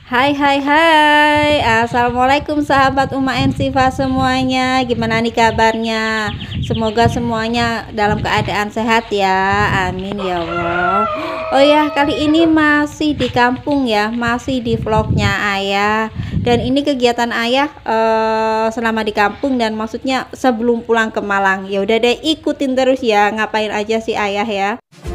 Hai hai hai, Assalamualaikum sahabat Uma and Siva semuanya. Gimana nih kabarnya? Semoga semuanya dalam keadaan sehat ya. Amin ya Allah. Oh ya, kali ini masih di kampung ya, masih di vlognya Ayah. Dan ini kegiatan Ayah selama di kampung dan maksudnya sebelum pulang ke Malang. Ya udah deh, ikutin terus ya. Ngapain aja sih Ayah ya?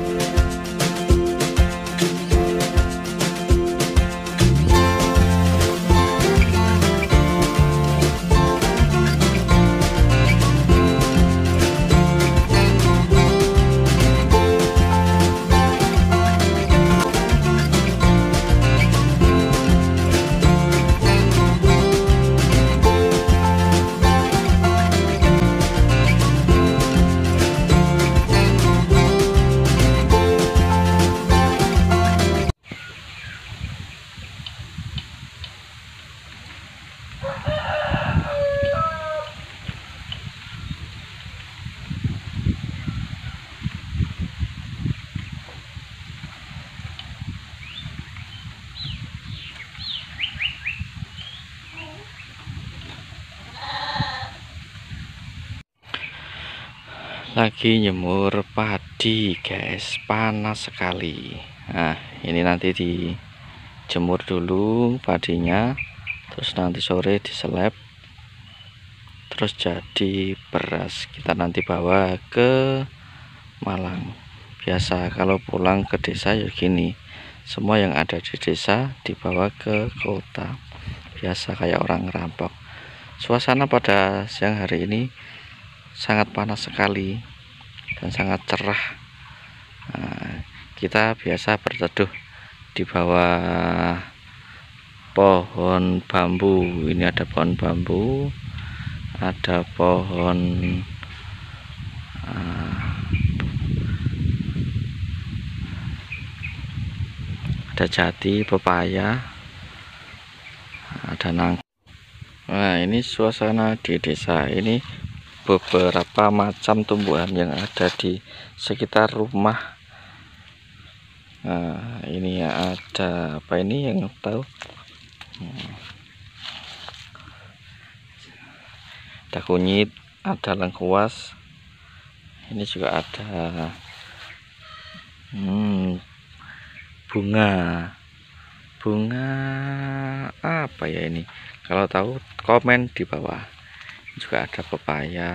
Lagi nyemur padi guys, panas sekali. Nah ini nanti dijemur dulu padinya, terus nanti sore diseleb, terus jadi beras. Kita nanti bawa ke Malang. Biasa kalau pulang ke desa ya gini, semua yang ada di desa dibawa ke kota, biasa kayak orang ngerampok. Suasana pada siang hari ini sangat panas sekali dan sangat cerah. Nah, kita biasa berteduh di bawah pohon bambu. Ini ada pohon bambu, ada pohon ada jati, pepaya, ada nangka. Nah ini suasana di desa ini, beberapa macam tumbuhan yang ada di sekitar rumah. Nah ini ada apa ini yang tahu? Ada kunyit, ada lengkuas, ini juga ada bunga apa ya ini, kalau tahu komen di bawah. Juga ada pepaya.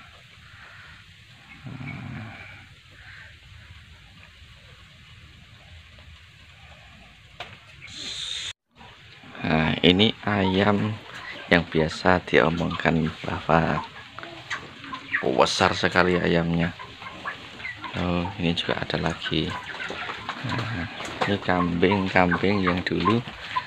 Nah ini ayam yang biasa diomongkan bahwa besar sekali ayamnya. Oh ini juga ada lagi. Nah, ini kambing yang dulu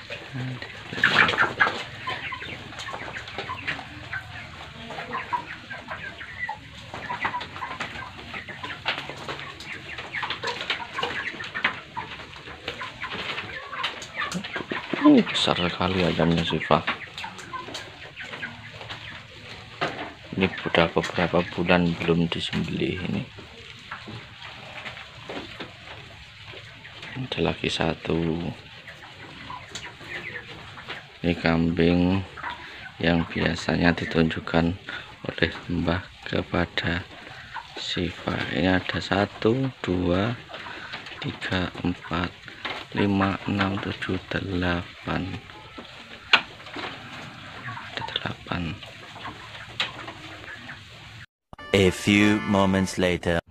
besar sekali ayamnya Siva. Ini sudah beberapa bulan belum disembelih. Ini ada lagi satu. Ini kambing yang biasanya ditunjukkan oleh Mbah kepada Siva. Ini ada 1, 2, 3, 4, 5, 6, 7, 8. Ada 8. A few moments later.